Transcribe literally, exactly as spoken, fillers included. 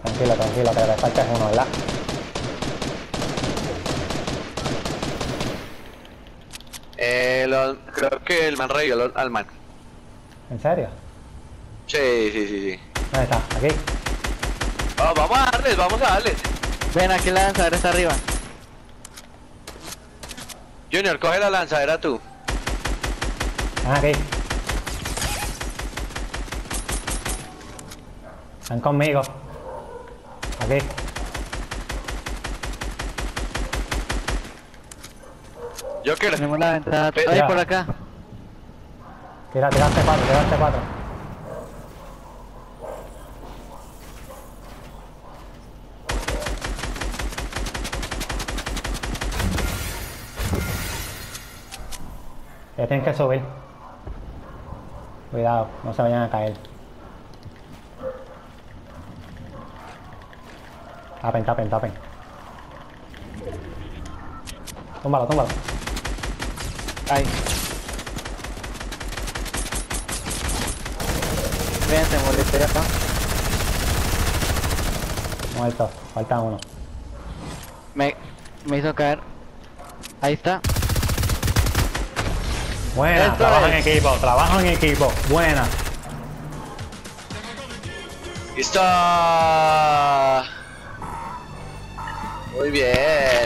Tranquilo, tranquilo, que le falta es uno, ¿verdad? Eh, lo- creo que el man revivió al al man. ¿En serio? Sí, sí, sí, sí. ¿Dónde está? ¿Aquí? Oh, vamos a darles, vamos a darles. Ven, aquí la lanzadera está arriba. Junior, coge la lanzadera tú. Ah, aquí. Están conmigo. Aquí. Joker, Tenemos la ventana. Ve- Ahí ya. por acá. Tira, tiraste cuatro, tiraste cuatro. Ya tienen que subir. Cuidado, no se vayan a caer. Tapen, tapen, tapen. Túmbalo, túmbalo. Ahí. Ven, te molesté acá. Muerto, falta uno. Me, me hizo caer. Ahí está. Buena, Esto trabajo en es. equipo, trabajo en equipo. Buena. está. Muy bien.